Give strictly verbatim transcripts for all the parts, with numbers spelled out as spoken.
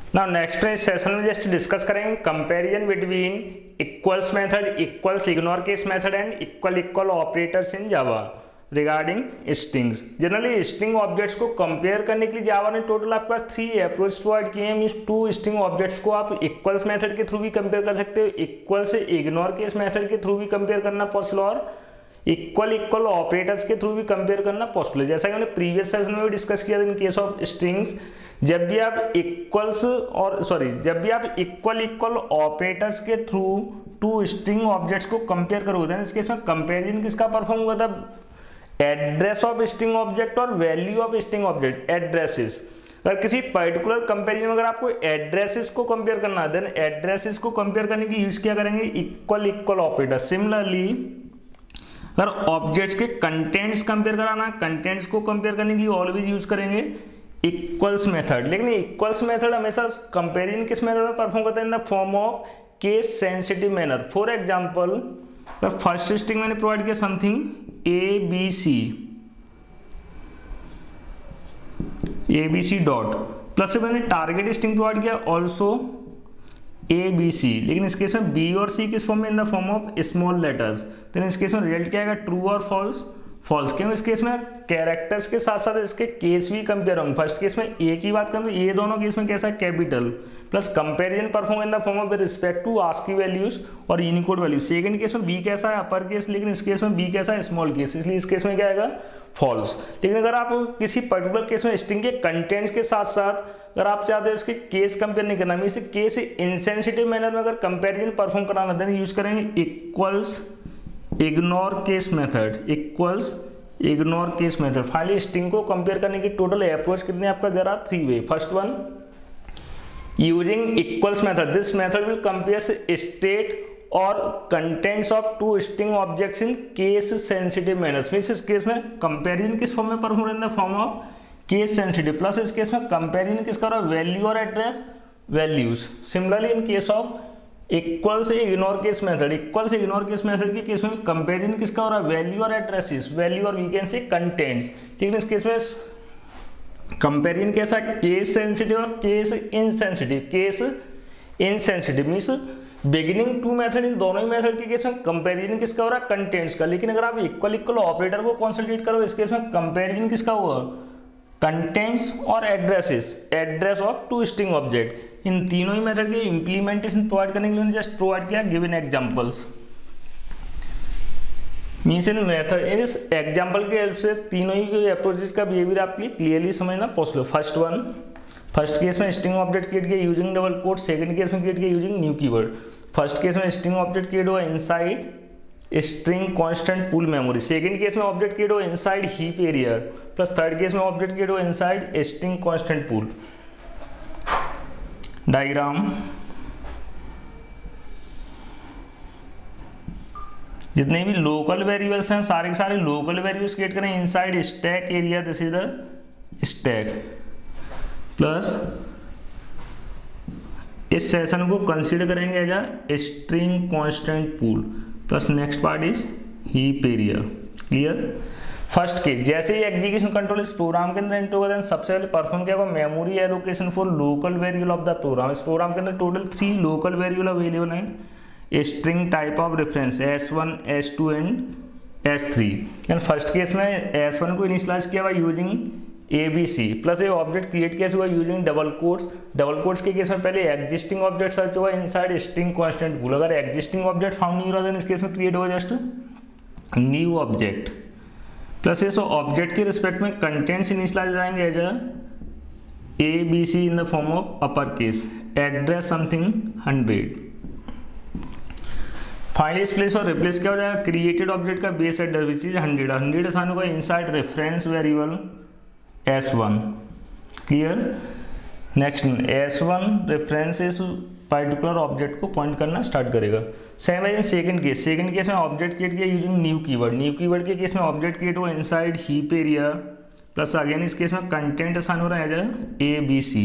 Now next इस session में just discuss करेंगे comparison between equals method, equals ignore case method and equal equal operators in Java regarding strings. Generally string objects को compare करने के लिए जावा ने total आपके पास थ्री अप्रोच प्रोवाइड किए हैं। मींस टू स्ट्रिंग ऑब्जेक्ट्स को आप इक्वल्स मेथड के थ्रू भी कंपेयर कर सकते हो, इक्वल से इग्नोर केस मेथड के थ्रू भी कंपेयर करना पॉसिबल और इक्वल इक्वल ऑपरेटर्स के थ्रू भी कंपेयर करना पॉसिबल है। जैसा कि हमने प्रीवियस सेशन में भी डिस्कस किया था इन केस ऑफ स्ट्रिंग्स, जब भी आप इक्वल्स और सॉरी जब भी आप इक्वल इक्वल ऑपरेटर्स के थ्रू टू स्ट्रिंग ऑब्जेक्ट्स को कंपेयर करोगे इस केस में कंपेरिजन किसका परफॉर्म हुआ था? एड्रेस ऑफ स्ट्रिंग ऑब्जेक्ट और value of string object, addresses. अगर किसी पर्टिकुलर कंपेरिजन में अगर आपको एड्रेसेस को कंपेयर करना है देन एड्रेसेस को कंपेयर करने के लिए यूज क्या करेंगे? Equal equal operator. सिमिलरली अगर ऑब्जेक्ट्स के कंटेंट्स कंपेयर कराना है, कंटेंट्स को कंपेयर करने के लिए ऑलवेज यूज करेंगे इक्वल्स मेथड। लेकिन इक्वल्स मेथड हमेशा कंपेरिजन किस मैनर में परफॉर्म करता है? In the form of case sensitive manner. For example अगर फर्स्ट स्ट्रिंग मैंने प्रोवाइड किया something A B C A B C dot, plus से मैंने टारगेट स्ट्रिंग प्रोवाइड किया ऑल्सो ए बी सी, लेकिन इस केस में बी और सी किस फॉर्म में? In the form of small letters. तो इस केस में रिजल्ट क्या आएगा? ट्रू और फॉल्स? फॉल्स। क्यों? इस केस में कैरेक्टर्स के साथ साथ इसके केस भी कंपेयर होंगे। फर्स्ट केस में ए की बात करें तो ये दोनों केस में कैसा है? Capital. Plus comparison perform in the form of with respect to ASCII values और यूनिकोड वैल्यूज। सेकंड केस में बी कैसा है? अपर केस, लेकिन इस केस में बी कैसा है? स्मॉल केस, इसलिए इस केस में क्या आएगा? फॉल्स। लेकिन अगर आप किसी पर्टिकुलर केस में स्ट्रिंग के कंटेंट्स के साथ साथ अगर आप चाहते हो इसके केस कंपेयर नहीं करना, इसे केस इनसेंसिटिव मैनर में अगर कंपेरिजन परफॉर्म कराना देन यूज करेंगे equals ignore case method. Equals ignore case method. Finally string को कंपेयर करने की टोटल अप्रोच कितने आपका there are three way. First one using equals method, this method will compare state और contents of two string objects in case sensitive manners. Means इस case में comparison किस form में perform in the form of case sensitive, plus इस case में comparison किसका रहा? Value और address values. Similarly in case of equal से इग्नोर केस मेथड, इक्वल से इग्नोर केस मेथड के केस में कंपेरिजन किसका हो रहा है? वैल्यू और एड्रेसेस, वैल्यू और वी कैन से कंटेंट्स। ठीक है, इस केस में कंपेरिजन कैसा? केस सेंसिटिव और case insensitive. Case insensitive means beginning two method, इन दोनों ही मेथड के केस में कंपेरिजन किसका हो रहा है? कंटेंट्स का। लेकिन अगर आप इक्वल इक्वल ऑपरेटर को कंसंट्रेट करो इस केस में कंपेरिजन किसका हुआ? कंटेंट्स और addresses, address of two string object. इन तीनों ही मेथड के इंप्लीमेंटेशन प्रोवाइड करने के लिए जस्ट प्रोवाइड किया गिवन एग्जांपल्स। मींस इन मेथड इस एग्जांपल के हेल्प से तीनों ही अप्रोचेस का बिहेवियर आपके लिए क्लियरली समझना possible. First one, first case में स्ट्रिंग ऑब्जेक्ट क्रिएट किया using double quote, second case में क्रिएट किया using new keyword. First case में स्ट्रिंग ऑब्जेक्ट क्रिएट हुआ inside string constant pool memory, second case में ऑब्जेक्ट क्रिएट हुआ inside heap area, plus third case में object create हुआ inside string constant pool. Diagram, जितने भी local variables हैं सारे के सारे लोकल वेरिएबल्स क्रिएट करें inside stack area, this is the stack, plus इस सेशन को कंसीडर करेंगे as a string constant pool, plus next part is heap area. Clear? First case, जैसे ही एग्जीक्यूशन कंट्रोल इस प्रोग्राम के अंदर एंटर होगा सबसे पहले परफॉर्म किया होगा memory allocation for local variable of the program. इस प्रोग्राम के अंदर total three local variable available हैं, string type of reference S one, S two and S three. And first case में एस वन को initialize किया हुआ using A B C, plus ये object create कैसे हुआ using double quotes. Double quotes के case में पहले एग्जिस्टिंग ऑब्जेक्ट सर्च होगा इनसाइड स्ट्रिंग कांस्टेंट पूल। अगर एग्जिस्टिंग ऑब्जेक्ट फाउंड नहीं हो रहा है इस केस में क्रिएट होगा जस्ट न्यू ऑब्जेक्ट, प्लस ये सो ऑब्जेक्ट के रिस्पेक्ट में कंटेंट्स इनिशियलाइज हो जाएंगे as a A B C in the form of upper case, address something hundred. Finally इस प्लेस पर रिप्लेस क्या हो जाएगा? क्रिएटेड ऑब्जेक्ट का base address which is hundred, hundred assign होगा inside reference variable S one. Clear? Next S one reference इस particular object को point करना स्टार्ट करेगा। सेम है सेकंड केस, सेकंड केस में ऑब्जेक्ट क्रिएट किया using new keyword, new keyword के case में ऑब्जेक्ट क्रिएट हुआ inside heap area, plus again इस केस में कंटेंट असाइन हो रहा है A B C,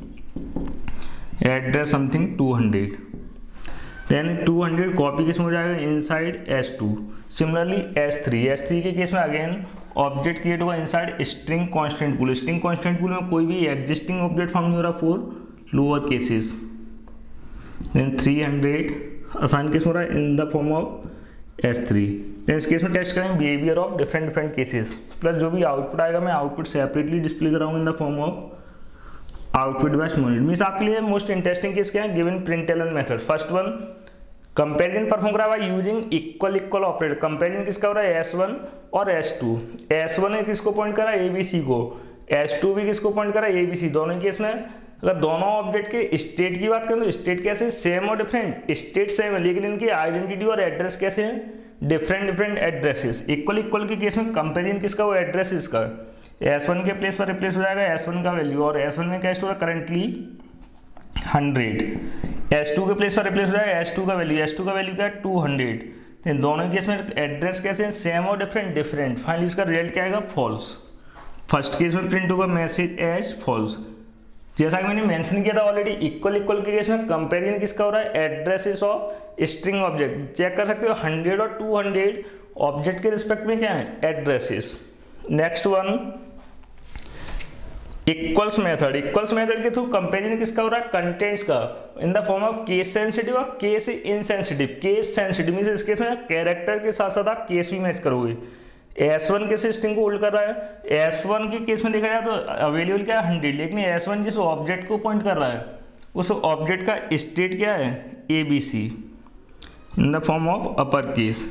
address something two hundred, then two hundred copy case में हो जाएगा inside S two. Similarly S three, S three के केस में अगेन ऑब्जेक्ट क्रिएट हुआ inside string constant pool, string constant pool में कोई भी existing object found नहीं हो रहा for lower cases, then three hundred assign case में रहा है in the form of S three. Then इस केस में टेस्ट करेंगे behaviour of different different cases, plus जो भी आउटपुट आएगा मैं आउटपुट सेपरेटली डिस्प्ले कराऊंगा in the form of output device unit. Means आपके लिए मोस्ट इंटरेस्टिंग केस क्या है, given println method. First one comparison perform करा हुआ using equal equal operator. Comparison किसका हो रहा है, एस वन और एस टू। एस वन है किसको पॉइंट करा है, ए बी सी को। एस टू भी किसको पॉइंट करा है, ए बी सी। दोनों केस में अगर दोनों ऑब्जेक्ट के स्टेट की बात करें तो स्टेट कैसे सेम और डिफरेंट, स्टेट सेम है लेकिन इनकी आइडेंटिटी और एड्रेस कैसे हैं, different different addresses. Equal equal के केस में कंपेरिजन किसका वो एड्रेसेस का, एस वन के प्लेस पर रिप्लेस हो जाएगा एस वन का वैल्यू, और एस वन में क्या स्टोर है करंटली हंड्रेड। एस टू के प्लेस पर रिप्लेस हो जाएगा एस टू का वैल्यू, एस टू का वैल्यू क्या है टू हंड्रेड। तो दोनों केस में एड्रेस कैसे हैं, सेम और डिफरेंट डिफरेंट। फाइनली इसका रिजल्ट क्या आएगा, फॉल्स। फर्स्ट केस में प्रिंट होगा मैसेज एज फॉल्स। जैसा कि मैंने मेंशन किया था ऑलरेडी, इक्वल इक्वल के केस में कंपेरिजन किसका हो रहा है, addresses of string object. Check कर सकते हो हंड्रेड और टू हंड्रेड ऑब्जेक्ट के रिस्पेक्ट में क्या है, addresses. Next one equals method. Equals method के थ्रू कंपेरिजन किसका हो रहा है, कंटेंट्स का, in the form of case sensitive और case insensitive. Case sensitive means इस केस में कैरेक्टर के साथ साथ आप केस भी मैच करोगे। एस वन के स्ट्रिंग को होल्ड कर रहा है, एस वन के केस में देखा जाए तो अवेलेबल क्या है हंड्रेड, लेकिन एस वन जिस ऑब्जेक्ट को पॉइंट कर रहा है उस ऑब्जेक्ट का स्टेट क्या है, A B C in the form of upper case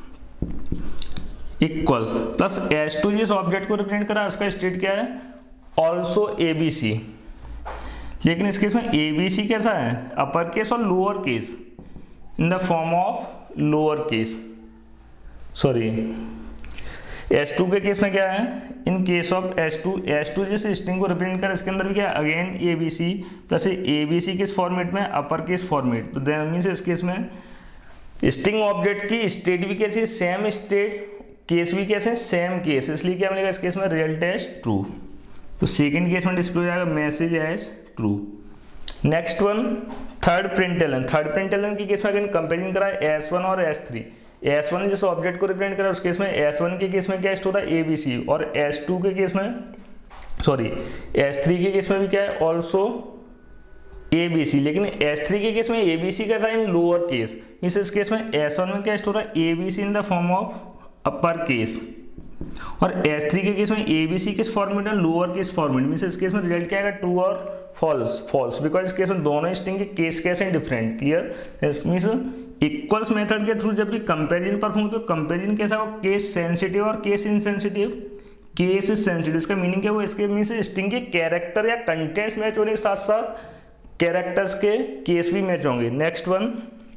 equals, plus S two जिस ऑब्जेक्ट को रिप्रेजेंट कर रहा है उसका स्टेट क्या है, ऑल्सो ए बी सी। लेकिन इस केस में ए बी सी कैसा है, अपर केस और lower case in the form of lower case, sorry S two के केस में क्या है, in case of S two, S two जिस स्ट्रिंग को रिप्रेजेंट कर इसके अंदर भी क्या है again A B C, plus A B C किस फॉर्मेट में, अपर केस फॉर्मेट। तो दैट मींस इस केस में स्ट्रिंग ऑब्जेक्ट की स्टेट भी कैसी, सेम स्टेट, केस भी कैसे सेम केस, इसलिए क्या मिलेगा इस केस में रिजल्ट एज ट्रू। तो सेकेंड केस में डिस्प्ले हो जाएगा message as true. Next one third println. Third println की केस में अगेन कंपेरिजन करा है एस वन और एस थ्री। एस वन जिस ऑब्जेक्ट को रिप्रेजेंट करा उस केस में एस वन के केस में क्या स्टोर है, ए बी सी, और एस टू के केस में सॉरी एस थ्री के केस में भी क्या है ऑल्सो ए बी सी। लेकिन एस थ्री के केस में ए बी सी कैसा है, इन लोअर केस। मींस इस केस में एस वन में क्या स्टोर है, A B C in the form of upper case, और एस थ्री के केस में ए बी सी किस फॉर्मेट है, लोअर केस फॉर्मेट। मींस इस केस में रिजल्ट क्या आएगा, ट्रू और फॉल्स। फॉल्स बिकॉज इस केस में दोनों स्ट्रिंग के केस कैसे हैं different. Clear. Means equals method के थ्रू जब भी कंपेरिजन परफॉर्म तो कंपेरिजन कैसा हो, केस सेंसिटिव और केस इनसेंसिटिव। केस सेंसिटिव इसका मीनिंग क्या हुआ, इसके मींस स्ट्रिंग के कैरेक्टर या कंटेंट्स मैच होने के साथ साथ कैरेक्टर्स के केस भी मैच होंगे। Next one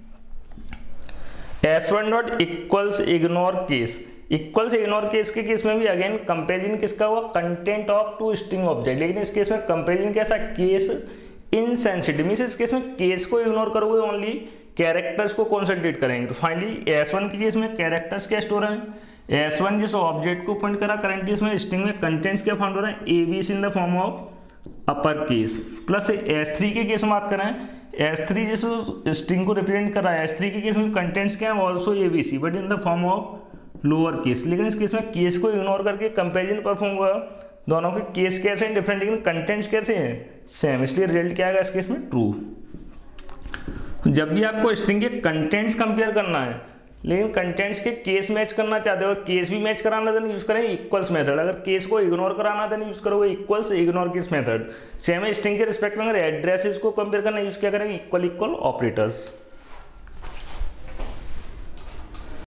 S one dot equals ignore case. Equals ignore case के केस में भी अगेन कंपेरिजन किसका हुआ, content of two string object. लेकिन इस केस में कंपेरिजन कैसा, केस इनसेंसिटिव। मींस इस केस में केस को इग्नोर करोगे, ओनली कैरेक्टर्स को कॉन्सेंट्रेट करेंगे। तो फाइनली एस वन के केस में कैरेक्टर्स क्या स्टोर है, एस वन जिस ऑब्जेक्ट को पॉइंट करा करंटली इसमें स्ट्रिंग में कंटेंट्स क्या फाउंड हो रहा है, A B C in the form of upper case. Plus S three के केस में बात करें, एस थ्री जिस स्ट्रिंग को रिप्रेजेंट कर रहा है एस थ्री के केस में कंटेंट्स क्या है, also A B C but in the form of lower case. लेकिन इस केस में केस को इग्नोर करके कंपेरिजन परफॉर्म हुआ, दोनों के केस कैसे हैं डिफरेंट, लेकिन कंटेंट्स कैसे हैं सेम, इसलिए रिजल्ट क्या आएगा इस केस में ट्रू। जब भी आपको स्ट्रिंग के कंटेंट्स कंपेयर करना है लेकिन कंटेंट्स के केस मैच करना चाहते हो और केस भी मैच कराना देन यूज करें इक्वल्स मेथड। अगर केस को इग्नोर कराना देन यूज करोगे equals ignore case method. Same string के रिस्पेक्ट में अगर एड्रेसेस को कंपेयर करना यूज क्या करेंगे, इक्वल इक्वल ऑपरेटर्स।